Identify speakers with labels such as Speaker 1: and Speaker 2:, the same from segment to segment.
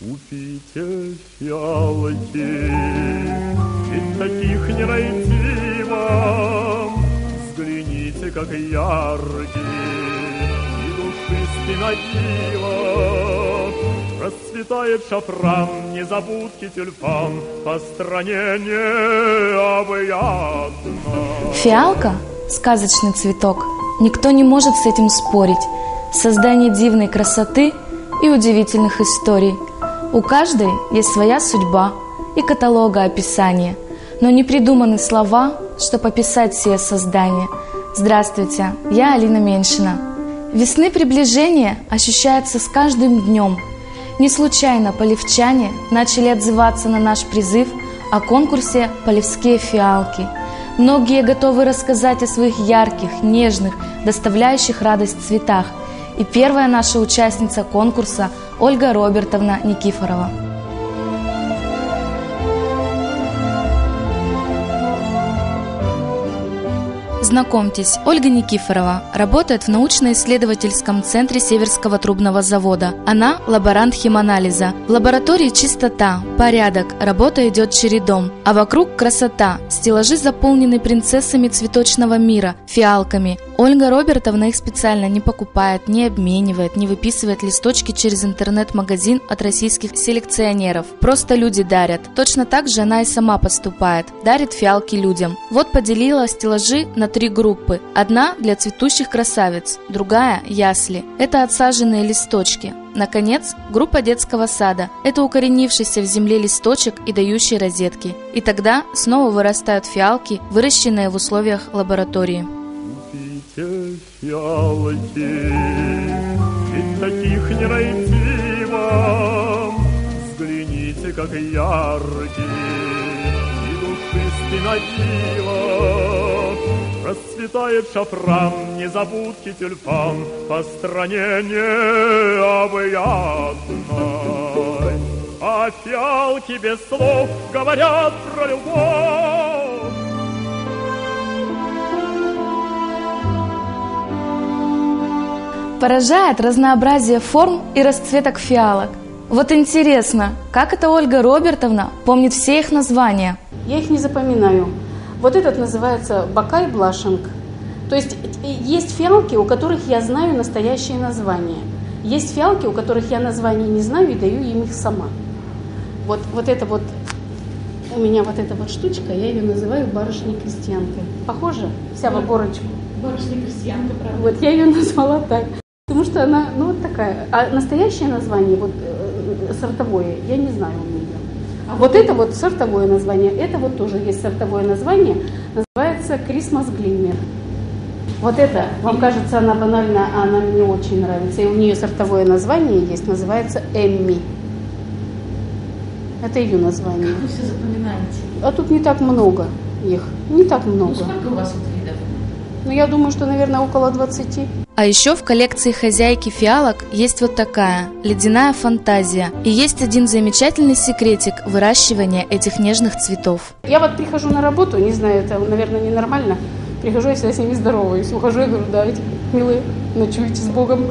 Speaker 1: Купите фиалки, ведь таких не найти вам. Взгляните, как яркие и душистый надила. Расцветает шафран, незабудки тюльпан, по стране необъятно.
Speaker 2: Фиалка – сказочный цветок. Никто не может с этим спорить. Создание дивной красоты и удивительных историй. У каждой есть своя судьба и каталогоописание, но не придуманы слова, чтобы описать сие создание. Здравствуйте, я Алина Меньшина. Весны приближение ощущается с каждым днем. Не случайно полевчане начали отзываться на наш призыв о конкурсе «Полевские фиалки». Многие готовы рассказать о своих ярких, нежных, доставляющих радость цветах. И первая наша участница конкурса – Ольга Робертовна Никифорова. Знакомьтесь, Ольга Никифорова работает в научно-исследовательском центре Северского трубного завода. Она лаборант химанализа. В лаборатории чистота, порядок, работа идет чередом, а вокруг красота. Стеллажи заполнены принцессами цветочного мира, фиалками. Ольга Робертовна их специально не покупает, не обменивает, не выписывает листочки через интернет-магазин от российских селекционеров. Просто люди дарят. Точно так же она и сама поступает. Дарит фиалки людям. Вот поделила стеллажи на 3 группы. Одна для цветущих красавиц, другая – ясли. Это отсаженные листочки. Наконец, группа детского сада. Это укоренившийся в земле листочек и дающий розетки. И тогда снова вырастают фиалки, выращенные в условиях лаборатории.
Speaker 1: Купите фиалки, ведь таких не найти вам. Взгляните, как яркие и душистый надила. Расцветает шафран, незабудки тюльпан, по стране необъятной. А фиалки без слов говорят про любовь.
Speaker 2: Поражает разнообразие форм и расцветок фиалок. Вот интересно, как это Ольга Робертовна помнит все их названия?
Speaker 3: Я их не запоминаю. Вот этот называется бакай блашинг. То есть фиалки, у которых я знаю настоящее название. Есть фиалки, у которых я название не знаю и даю им их сама. Вот это вот у меня вот эта вот штучка, я ее называю барышней-крестьянкой. Похоже? Вся в оборочку.
Speaker 4: Барышня-крестьянка, правда.
Speaker 3: Вот я ее назвала так. Потому что она, вот такая. А настоящее название, сортовое, я не знаю у нее. А вот это вот сортовое название, это вот тоже есть сортовое название, называется Christmas Glimmer. Вот это, вам кажется, она банальна, а она мне очень нравится. И у нее сортовое название есть, называется Эмми. Это ее название.
Speaker 4: Как вы все запоминаете?
Speaker 3: А тут не так много их, не так много.
Speaker 4: Ну сколько у вас вот видов?
Speaker 3: Ну я думаю, что, наверное, около 20.
Speaker 2: А еще в коллекции хозяйки фиалок есть вот такая ледяная фантазия. И есть один замечательный секретик выращивания этих нежных цветов.
Speaker 3: Я вот прихожу на работу, не знаю, это, наверное, ненормально. Прихожу, я всегда с ними здороваюсь. Ухожу и говорю, давайте, милые, ночуйте с Богом.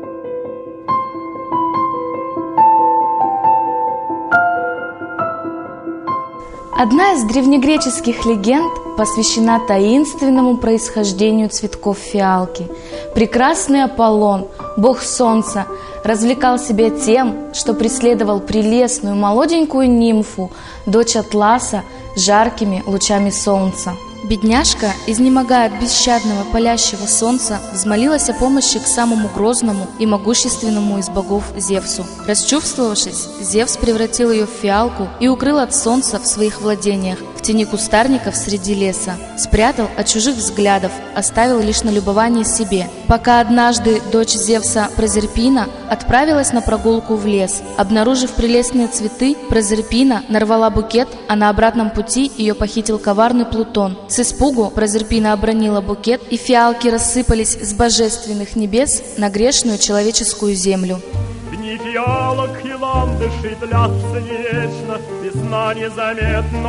Speaker 2: Одна из древнегреческих легенд посвящена таинственному происхождению цветков фиалки. Прекрасный Аполлон, бог солнца, развлекал себя тем, что преследовал прелестную молоденькую нимфу, дочь Атласа, жаркими лучами солнца. Бедняжка, изнемогая от бесщадного палящего солнца, взмолилась о помощи к самому грозному и могущественному из богов Зевсу. Расчувствовавшись, Зевс превратил ее в фиалку и укрыл от солнца в своих владениях, в тени кустарников среди леса. Спрятал от чужих взглядов, оставил лишь на любование себе. Пока однажды дочь Зевса Прозерпина отправилась на прогулку в лес. Обнаружив прелестные цветы, Прозерпина нарвала букет, а на обратном пути ее похитил коварный Плутон. С испугу Прозерпина обронила букет, и фиалки рассыпались с божественных небес на грешную человеческую землю.
Speaker 1: В дни фиалок и ландышей длятся не вечно, весна незаметно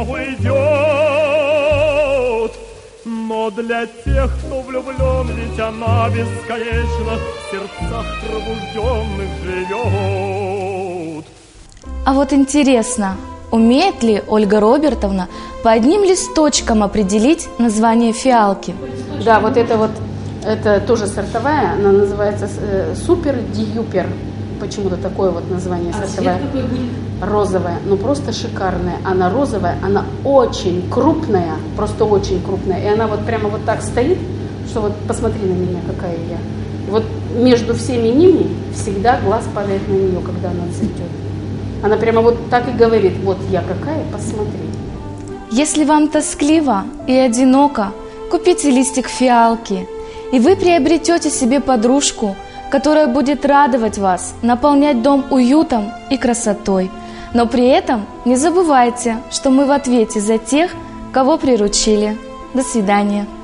Speaker 1: уйдет. Но для тех, кто влюблен, ведь она бесконечно в сердцах пробужденных живет.
Speaker 2: А вот интересно, умеет ли Ольга Робертовна по одним листочкам определить название фиалки?
Speaker 3: Да, вот это тоже сортовая, она называется Супер Дьюпер. Почему-то такое вот название сортовая.
Speaker 4: Цвет какой будет?
Speaker 3: Розовая, ну просто шикарная. Она розовая, она очень крупная, просто очень крупная. И она вот прямо вот так стоит, что вот посмотри на меня, какая я. Вот между всеми ними всегда глаз падает на нее, когда она цветет. Она прямо вот так и говорит: вот я какая, посмотри.
Speaker 2: Если вам тоскливо и одиноко, купите листик фиалки, и вы приобретете себе подружку, которая будет радовать вас, наполнять дом уютом и красотой. Но при этом не забывайте, что мы в ответе за тех, кого приручили. До свидания.